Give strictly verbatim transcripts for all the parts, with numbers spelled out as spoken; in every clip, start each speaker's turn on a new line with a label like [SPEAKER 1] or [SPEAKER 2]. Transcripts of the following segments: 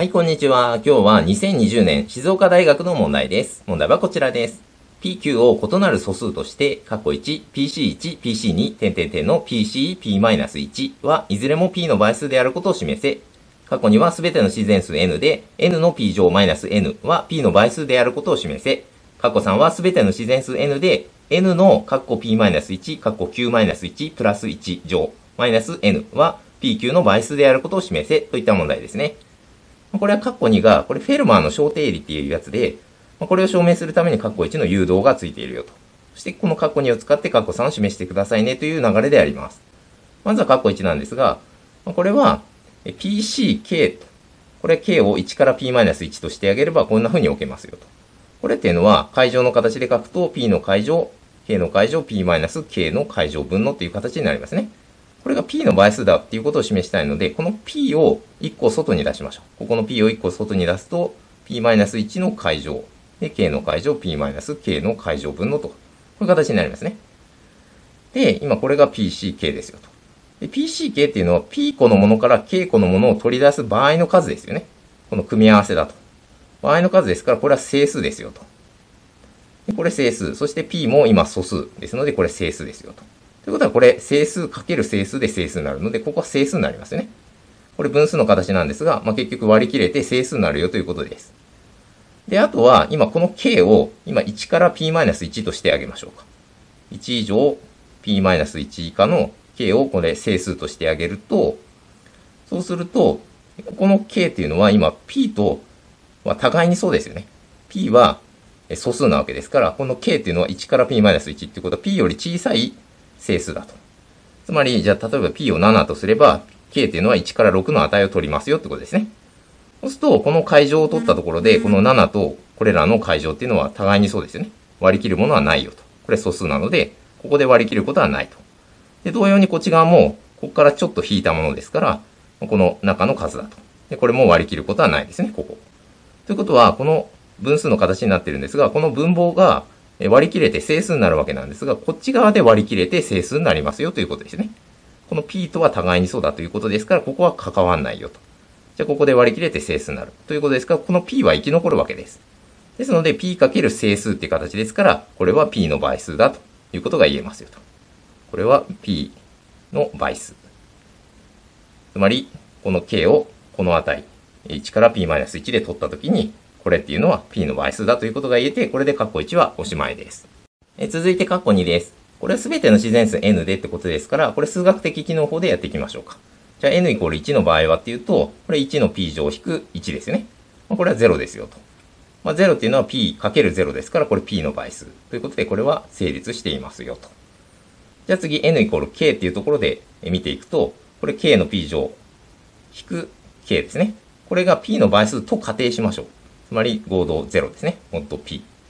[SPEAKER 1] はい、こんにちは。今日はにせんにじゅうねん静岡大学の問題です。問題はこちらです。ピーキュー を異なる素数として、カッコいち、ピーシーいち、ピーシーに、点々点の ピーシー、ピーマイナスいち はいずれも P の倍数であることを示せ。カッコにはすべての自然数 N で、N の P 乗マイナス N は P の倍数であることを示せ。カッコさんはすべての自然数 N で、N のカッコ P マイナスいち、カッコ Q マイナスいち、プラスいち乗マイナス N は ピーキュー の倍数であることを示せ。といった問題ですね。これはカッコにが、これフェルマーの小定理っていうやつで、これを証明するためにカッコいちの誘導がついているよと。そしてこのカッコにを使ってカッコさんを示してくださいねという流れであります。まずはカッコいちなんですが、これは ピーシーケー と。これ K をいちから P マイナスいちとしてあげればこんな風に置けますよと。これっていうのは階乗の形で書くと P の階乗、K の階乗、P マイナス K の階乗分のという形になりますね。これが P の倍数だっていうことを示したいので、この P をいっこ外に出しましょう。ここの P をいっこ外に出すと、P マイナスいちの階乗。で、K の階乗、P マイナス K の階乗分のと。こういう形になりますね。で、今これが ピーシーケー ですよと。で、ピーシーケー っていうのは P 個のものから K 個のものを取り出す場合の数ですよね。この組み合わせだと。場合の数ですから、これは整数ですよと。で、これ整数。そして P も今素数ですので、これ整数ですよと。ということは、これ、整数かける整数で整数になるので、ここは整数になりますよね。これ分数の形なんですが、まあ、結局割り切れて整数になるよということです。で、あとは、今この K を、今いちから P マイナスいちとしてあげましょうか。いち以上 P マイナスいち以下の K をこれ整数としてあげると、そうすると、ここの K っていうのは今 P と、まあ、互いにそうですよね。P は素数なわけですから、この K っていうのはいちから P マイナスいちっていうことは P より小さい整数だと。つまり、じゃあ、例えば P をななとすれば、K っていうのはいちからろくの値を取りますよってことですね。そうすると、この階乗を取ったところで、このななとこれらの階乗っていうのは互いにそうですよね。割り切るものはないよと。これ素数なので、ここで割り切ることはないと。で、同様にこっち側も、ここからちょっと引いたものですから、この中の数だと。で、これも割り切ることはないですね、ここ。ということは、この分数の形になっているんですが、この分母が、割り切れて整数になるわけなんですが、こっち側で割り切れて整数になりますよということですね。この P とは互いにそうだということですから、ここは関わんないよと。じゃあここで割り切れて整数になるということですから、この P は生き残るわけです。ですので P× 整数っていう形ですから、これは P の倍数だということが言えますよと。これは P の倍数。つまり、この K をこの値、いちから P マイナスいちで取ったときに、これっていうのは P の倍数だということが言えて、これでカッコいちはおしまいです。え続いてカッコにです。これはすべての自然数 N でってことですから、これ数学的機能法でやっていきましょうか。じゃあ N イコールいちの場合はっていうと、これいちの P 乗引くいちですよね。これはゼロですよと。まあ、ゼロっていうのは P× ゼロですから、これ P の倍数。ということで、これは成立していますよと。じゃあ次 N イコール K っていうところで見ていくと、これ K の P 乗引く K ですね。これが P の倍数と仮定しましょう。つまり合同ゼロですね。もっと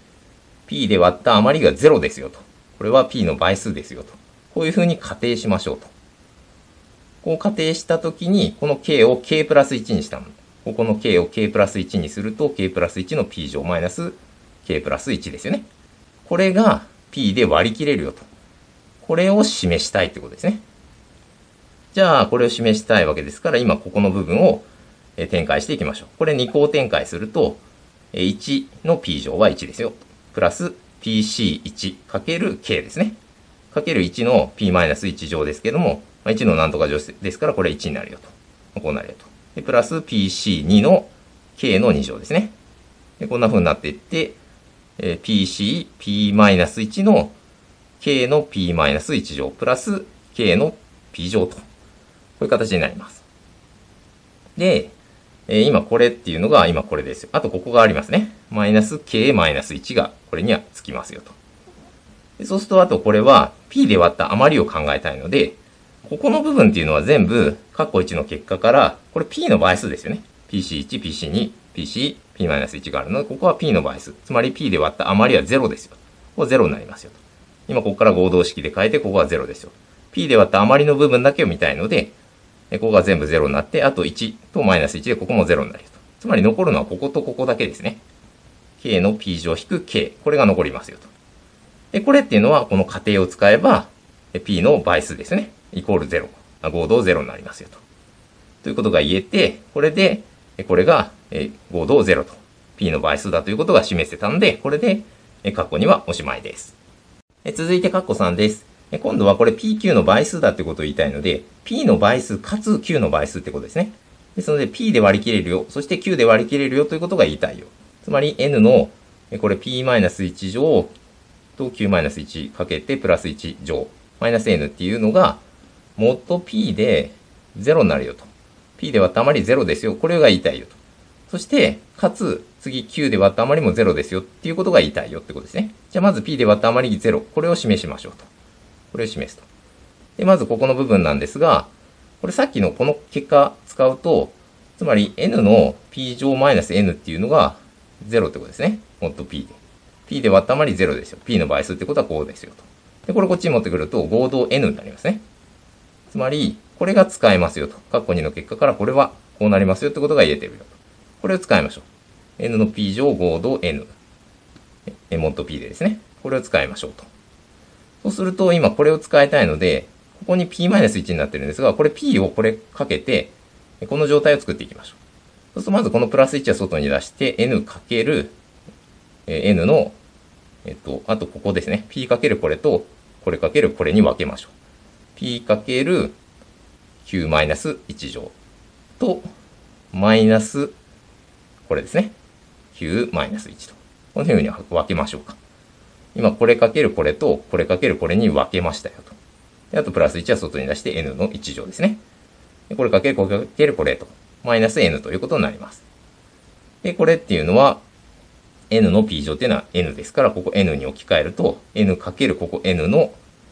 [SPEAKER 1] P。P で割った余りがゼロですよと。これは P の倍数ですよと。こういうふうに仮定しましょうと。こう仮定したときに、この K を K プラスいちにしたの。ここの K を K プラスいちにすると、K プラスいちの P 乗マイナス K プラスいちですよね。これが P で割り切れるよと。これを示したいってことですね。じゃあ、これを示したいわけですから、今ここの部分を展開していきましょう。これに項展開すると、いちの P 乗は いちですよ。プラス ピーシーいち かける K ですね。かけるいちの P マイナスいち乗ですけども、いちのなんとか乗ですから、これいちになるよと。こうなるよと。で、プラス ピーシーに の K のに乗ですね。で、こんな風になっていって、ピーシー、P マイナスいちの K の P マイナスいち乗、プラス K の P 乗と。こういう形になります。で、えー、今これっていうのが今これですよ。あとここがありますね。マイナス K マイナスいちがこれにはつきますよと。でそうするとあとこれは P で割った余りを考えたいので、ここの部分っていうのは全部、カッコいちの結果から、これ P の倍数ですよね。ピーシーいち、ピーシーに、ピーシー、P マイナスいちがあるので、ここは P の倍数。つまり P で割った余りはゼロですよ。ここはゼロになりますよと。今ここから合同式で変えて、ここはゼロですよ。P で割った余りの部分だけを見たいので、ここが全部ゼロになって、あといちとマイナスいちでここもゼロになると。つまり残るのはこことここだけですね。K の P 乗引く K。これが残りますよと。で、これっていうのはこの仮定を使えば、P の倍数ですね。イコールゼロ。合同ゼロになりますよと。ということが言えて、これで、これがえ合同ゼロと P の倍数だということが示せたので、これで括弧にはおしまいです。え続いて括弧さんです。え今度はこれ ピーキュー の倍数だってことを言いたいので、P の倍数かつ Q の倍数ってことですね。ですので P で割り切れるよ、そして Q で割り切れるよということが言いたいよ。つまり N の、これ P-いち 乗と Q-いち かけてプラスいち乗、マイナス N っていうのが、もっと P でゼロになるよと。P で割った余りゼロですよ。これが言いたいよと。そして、かつ、次 Q で割った余りもゼロですよっていうことが言いたいよってことですね。じゃあまず P で割った余りゼロ。これを示しましょうと。これを示すと。で、まずここの部分なんですが、これさっきのこの結果使うと、つまり N の P 乗マイナス N っていうのがゼロってことですね。もっと P で。P で割った余りゼロですよ。P の倍数ってことはこうですよと。で、これこっちに持ってくると合同 N になりますね。つまり、これが使えますよと。括弧にの結果からこれはこうなりますよってことが言えてるよと。これを使いましょう。N の P 乗合同 N。もっと P でですね。これを使いましょうと。そうすると、今これを使いたいので、ここに P-いち になってるんですが、これ P をこれかけて、この状態を作っていきましょう。そうすると、まずこのプラスいちは外に出して、N かける、N の、えっと、あとここですね。P かけるこれと、これかけるこれに分けましょう。P かける Q-いち 乗と、マイナス、これですね。Q-いち と。このように分けましょうか。今、これかけるこれと、これかけるこれに分けましたよと。であと、プラスいちは外に出して N のいち乗ですね。でこれかけるこれかけるこれと、マイナス N ということになります。で、これっていうのは、N の P 乗っていうのは N ですから、ここ N に置き換えると、N かけるここ N の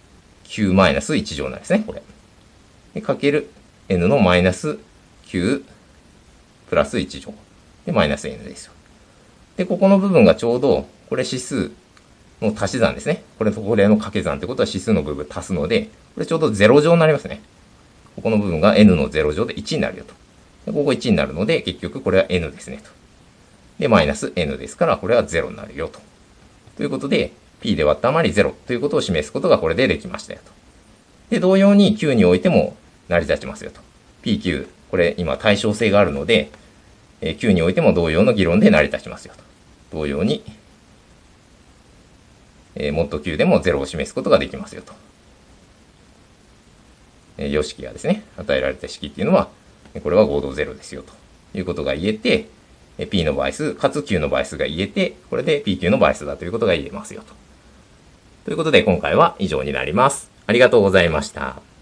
[SPEAKER 1] Q-いち 乗なんですね、これ。で、かける N のマイナス Q プラスいち乗。で、マイナス N ですよ。で、ここの部分がちょうど、これ指数の足し算ですね。これとこれの掛け算ってことは指数の部分足すので、これちょうどゼロ乗になりますね。ここの部分が N のゼロ乗でいちになるよと。でここいちになるので、結局これは N ですねと。で、マイナス N ですから、これはゼロになるよと。ということで、P で割った余りゼロということを示すことがこれでできましたよと。で、同様に Q においても成り立ちますよと。ピーキュー、これ今対称性があるので、え Q においても同様の議論で成り立ちますよと。同様に、えー、モッド Q でもゼロを示すことができますよと。えー、様式がですね、与えられた式っていうのは、これは合同ゼロですよということが言えて、P の倍数、かつ Q の倍数が言えて、これで ピーキュー の倍数だということが言えますよと。ということで今回は以上になります。ありがとうございました。